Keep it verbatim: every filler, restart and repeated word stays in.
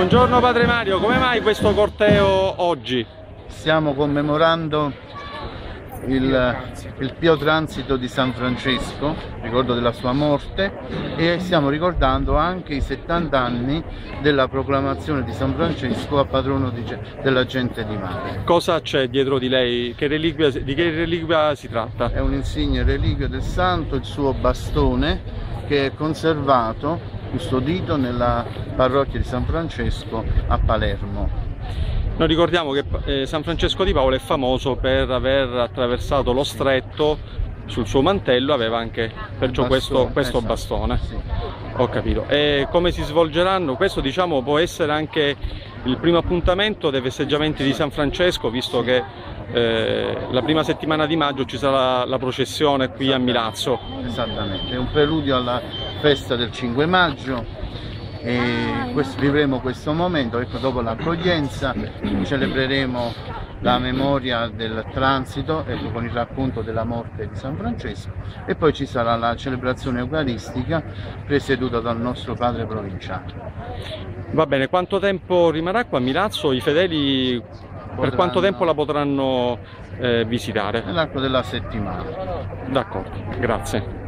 Buongiorno Padre Mario, come mai questo corteo oggi? Stiamo commemorando il, il Pio Transito di San Francesco, ricordo della sua morte, e stiamo ricordando anche i settanta anni della proclamazione di San Francesco a patrono di, della gente di mare. Cosa c'è dietro di lei? Che reliquia, di che reliquia si tratta? È un insigne reliquio del santo, il suo bastone, che è conservato, custodito nella parrocchia di San Francesco a Palermo. Noi ricordiamo che eh, San Francesco di Paola è famoso per aver attraversato lo stretto, sul suo mantello aveva anche perciò bastone, questo, questo esatto, bastone. Sì. Ho capito. E come si svolgeranno? Questo, diciamo, può essere anche il primo appuntamento dei festeggiamenti di San Francesco, visto che eh, la prima settimana di maggio ci sarà la processione qui a Milazzo. Esattamente, è un preludio alla festa del cinque maggio. E questo, vivremo questo momento, ecco, dopo l'accoglienza celebreremo la memoria del transito, ecco, con il racconto della morte di San Francesco, e poi ci sarà la celebrazione eucaristica presieduta dal nostro padre provinciale. Va bene, quanto tempo rimarrà qua a Milazzo? I fedeli potranno, per quanto tempo la potranno eh, visitare? Nell'arco della settimana. D'accordo, grazie.